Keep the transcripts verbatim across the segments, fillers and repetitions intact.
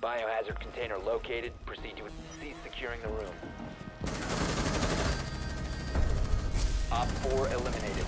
Biohazard container located. Proceed to cease securing the room. Op four eliminated.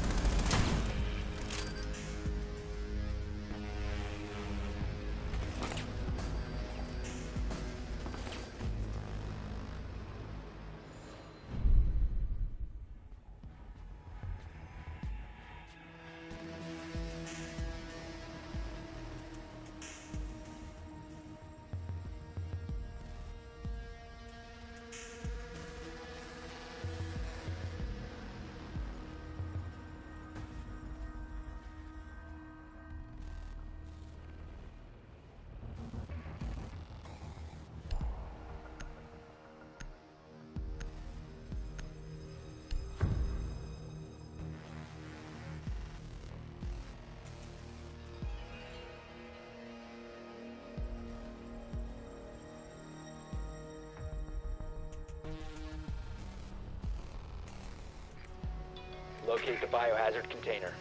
Locate the biohazard container.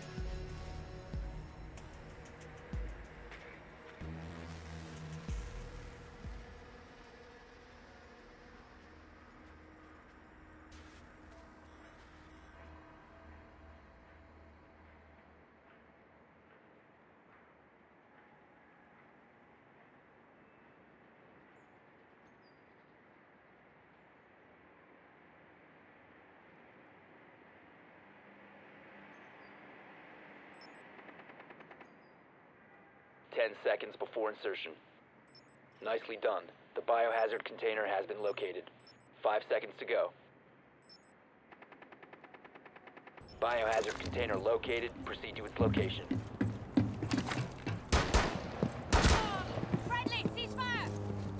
Ten seconds before insertion. Nicely done. The biohazard container has been located. Five seconds to go. Biohazard container located. Proceed to its location. Friendly, ceasefire!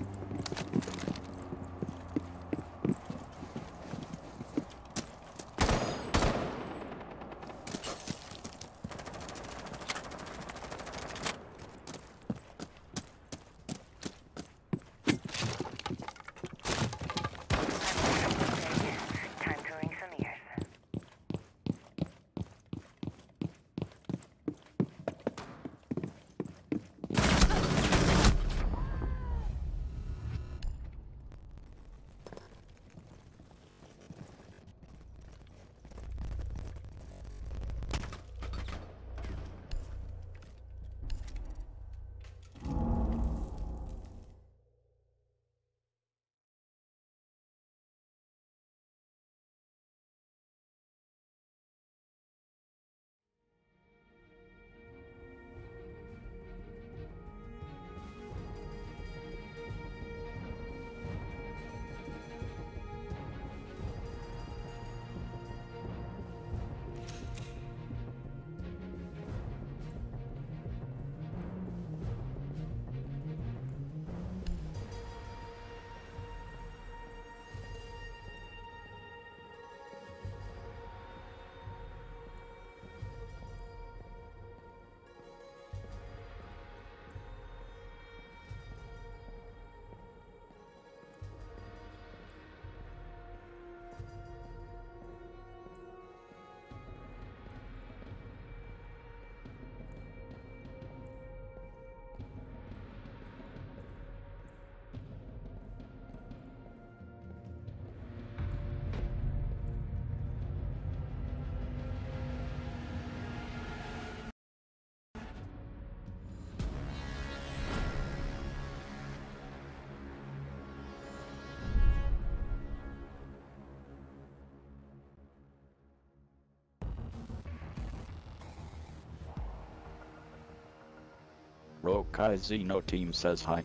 Rokai Xeno team says hi.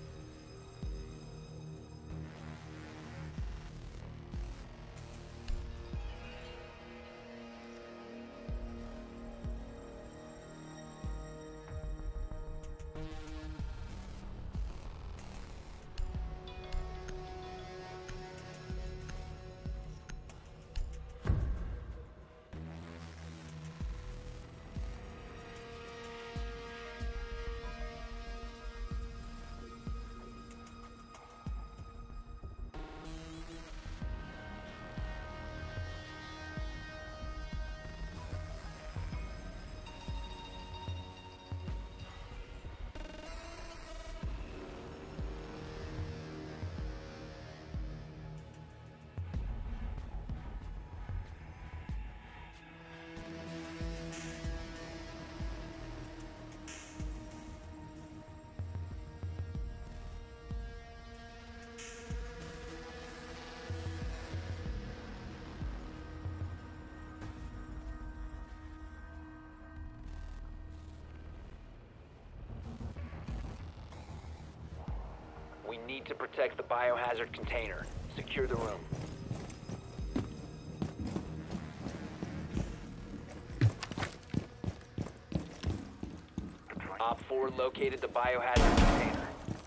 need to protect the biohazard container. Secure the room. Op four located the biohazard container.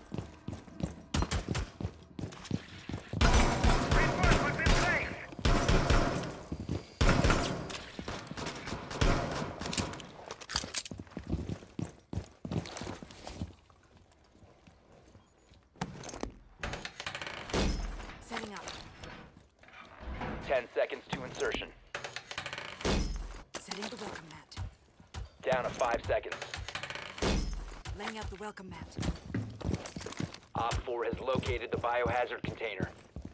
Setting up. Ten seconds to insertion. Setting the welcome mat. Down to five seconds. Laying out the welcome mat. Op four has located the biohazard container.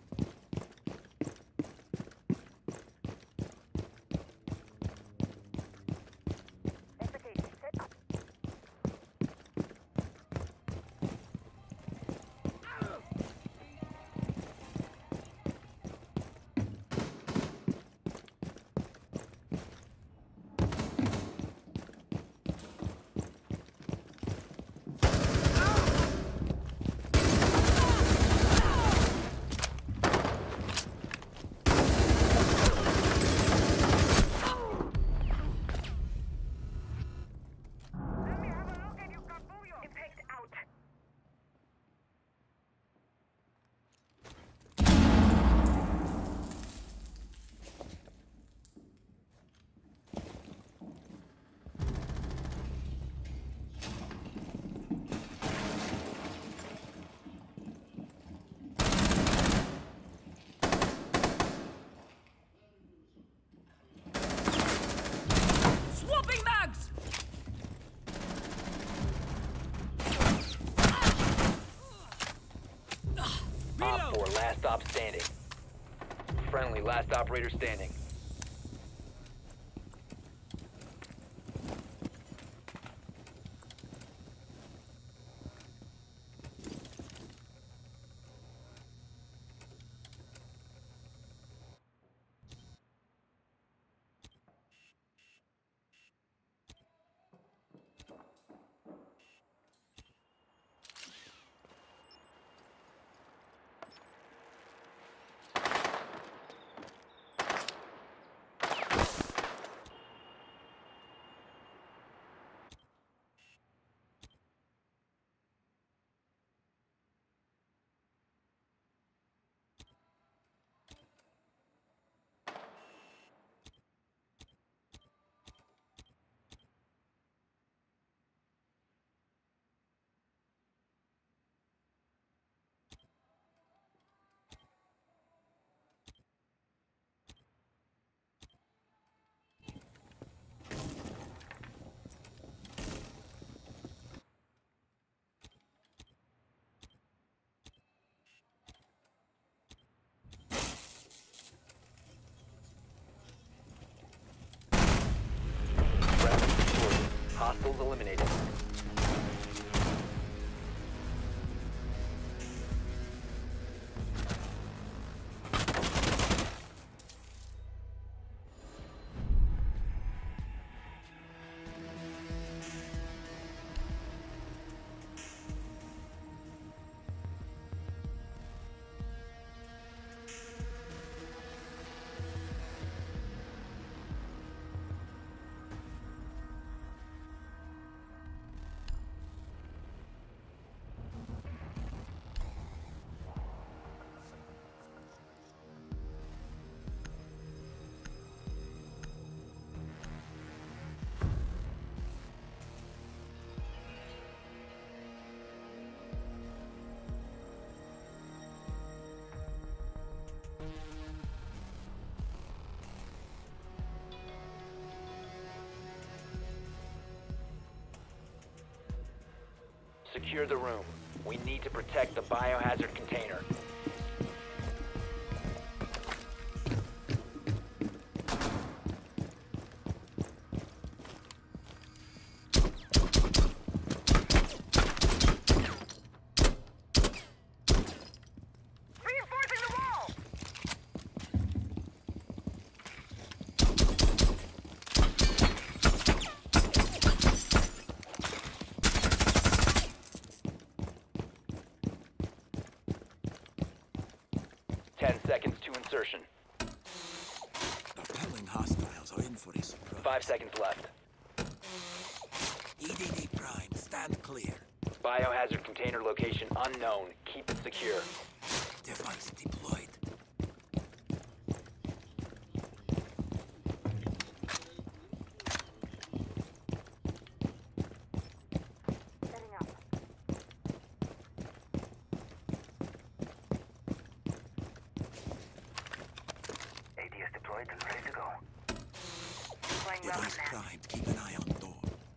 Swapping mags! Op four, last stop standing. Friendly, last operator standing. Hostiles eliminated. Secure the room. We need to protect the biohazard container. Ten seconds to insertion. Repelling hostiles are in for a surprise. Five seconds left. E D D Prime, stand clear. Biohazard container location unknown. Keep it secure. Device deployed. A D is deployed and ready to go. Device primed. Keep an eye on door.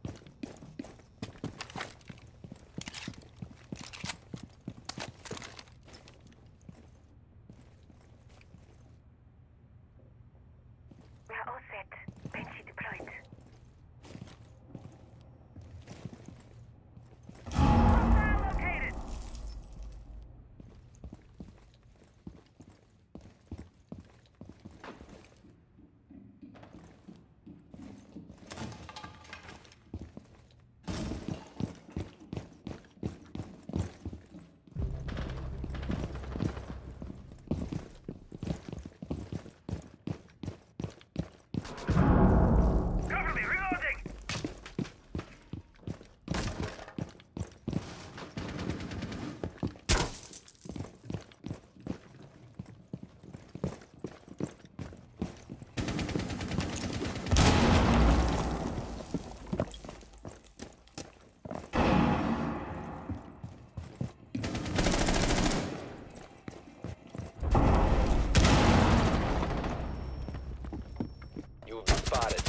We are all set. Banshee deployed. Hostile located. Cover me, reloading! You have been spotted.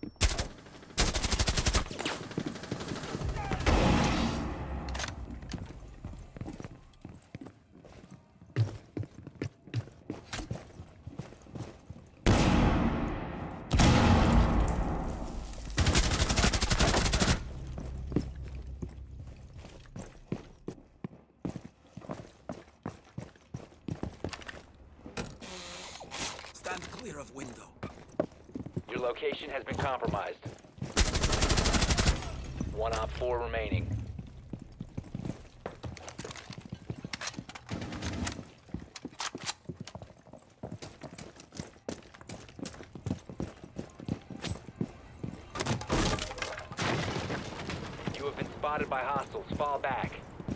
Stand clear of window. Your location has been compromised. One op four remaining. You have been spotted by hostiles. Fall back.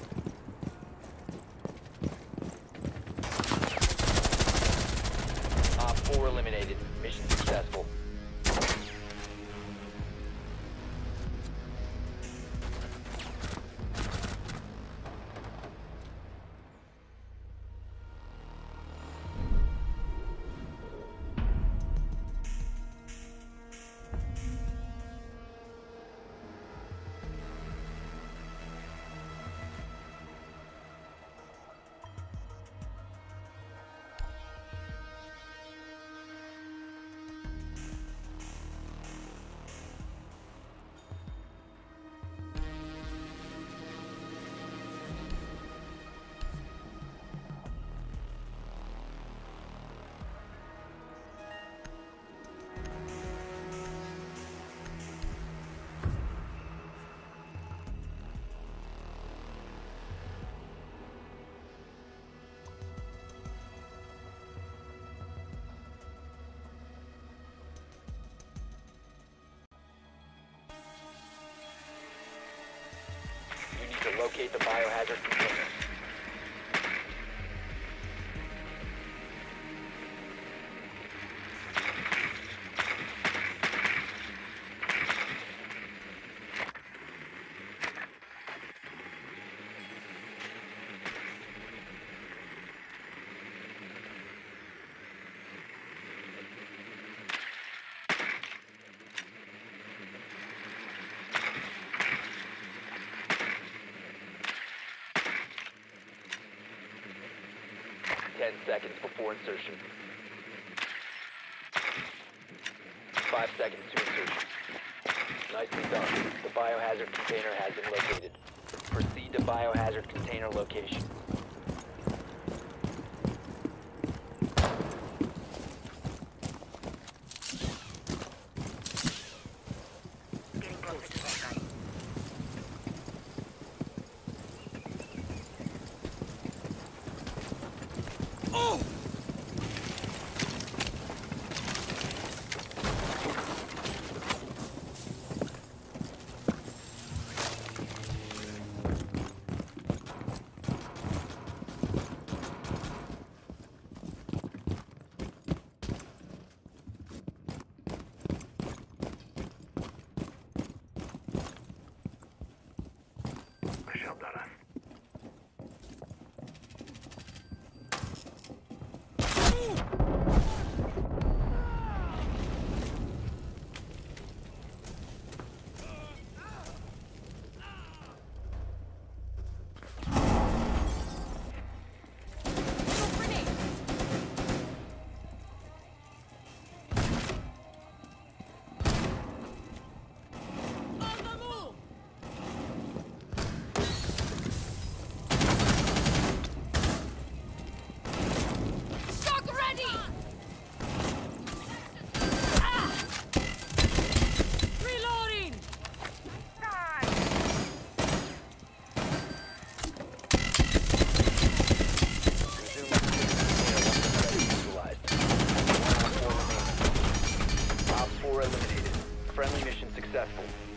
Op four eliminated. Mission successful. You need to locate the biohazard container. Ten seconds before insertion. Five seconds to insertion. Nicely done. The biohazard container has been located. Proceed to biohazard container location. Getting closer to that site. Oh! Friendly mission successful.